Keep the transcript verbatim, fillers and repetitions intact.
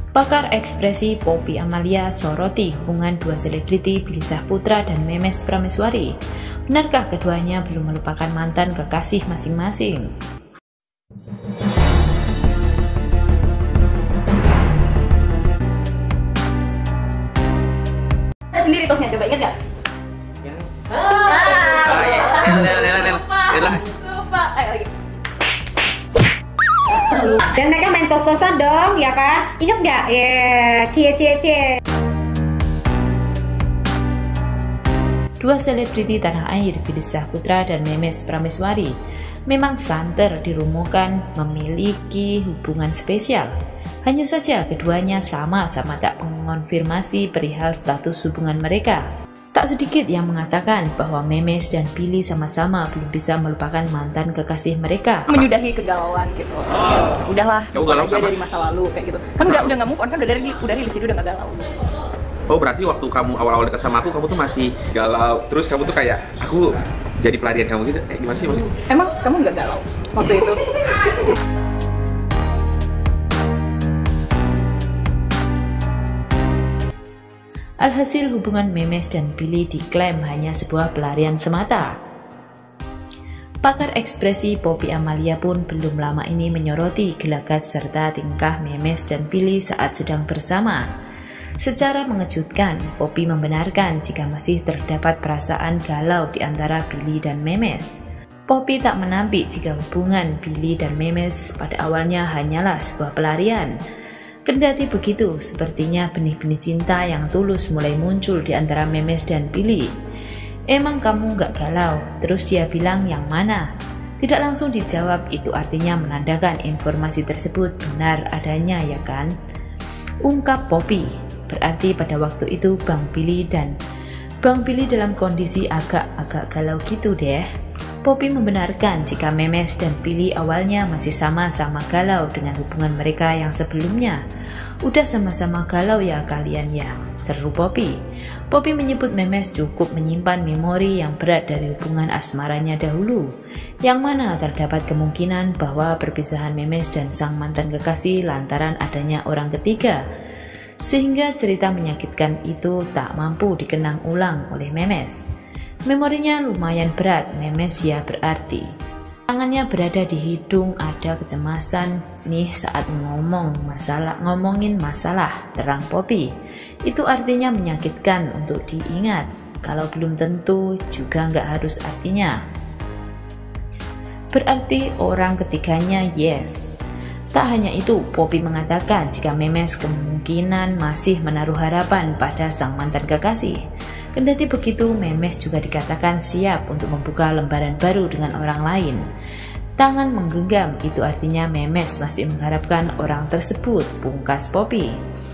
Pakar ekspresi Poppy Amalia soroti hubungan dua selebriti Billy Syahputra dan Memes Prameswari. Benarkah keduanya belum melupakan mantan kekasih masing-masing? Sendiri tosnya, coba ingat gak? Ya. Ah, oh, ya. Nel, Nel, Nel, Nel. lupa, lupa, ayo lagi. Dan mereka main tos-tosan dong, ya kan? Ingat nggak? Ya, yeah. cie cie cie. Dua selebriti tanah air, Billy Syahputra dan Memes Prameswari, memang santer dirumorkan memiliki hubungan spesial. Hanya saja keduanya sama-sama tak mengonfirmasi perihal status hubungan mereka. Tak sedikit yang mengatakan bahwa Memes dan Billy sama-sama belum bisa melupakan mantan kekasih mereka. Menyudahi kegalauan gitu. Udahlah, Kamu galau aja sama? dari masa lalu kayak gitu. Kan udah udah nggak move on, kan udah dari udah rilis, jadi udah nggak galau. Oh, berarti waktu kamu awal-awal dekat sama aku, kamu tuh masih galau. Terus kamu tuh kayak, aku jadi pelarian kamu gitu. Eh, gimana sih maksudnya? Emang kamu nggak galau waktu itu? Alhasil hubungan Memes dan Billy diklaim hanya sebuah pelarian semata. Pakar ekspresi Poppy Amalia pun belum lama ini menyoroti gelagat serta tingkah Memes dan Billy saat sedang bersama. Secara mengejutkan, Poppy membenarkan jika masih terdapat perasaan galau di antara Billy dan Memes. Poppy tak menampik jika hubungan Billy dan Memes pada awalnya hanyalah sebuah pelarian. Kendati begitu, sepertinya benih-benih cinta yang tulus mulai muncul di antara Memes dan Billy. Emang kamu gak galau? Terus dia bilang yang mana? Tidak langsung dijawab, itu artinya menandakan informasi tersebut benar adanya, ya kan? Ungkap Poppy. Berarti pada waktu itu Bang Billy dan Bang Billy dalam kondisi agak-agak galau gitu deh. Poppy membenarkan jika Memes dan Billy awalnya masih sama-sama galau dengan hubungan mereka yang sebelumnya. Udah sama-sama galau ya kalian ya, seru Poppy. Poppy menyebut Memes cukup menyimpan memori yang berat dari hubungan asmaranya dahulu, yang mana terdapat kemungkinan bahwa perpisahan Memes dan sang mantan kekasih lantaran adanya orang ketiga, sehingga cerita menyakitkan itu tak mampu dikenang ulang oleh Memes. Memorinya lumayan berat, Memes ya berarti. Tangannya berada di hidung, ada kecemasan nih saat ngomong masalah, ngomongin masalah, terang Poppy. Itu artinya menyakitkan untuk diingat, kalau belum tentu juga nggak harus artinya. Berarti orang ketiganya yes. Tak hanya itu, Poppy mengatakan jika Memes kemungkinan masih menaruh harapan pada sang mantan kekasih. Kendati begitu, Memes juga dikatakan siap untuk membuka lembaran baru dengan orang lain. Tangan menggenggam, itu artinya Memes masih mengharapkan orang tersebut, pungkas Poppy.